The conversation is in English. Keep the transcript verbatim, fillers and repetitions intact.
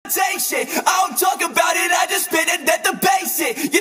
Take shit, I don't talk about it, I just spit it at the basic.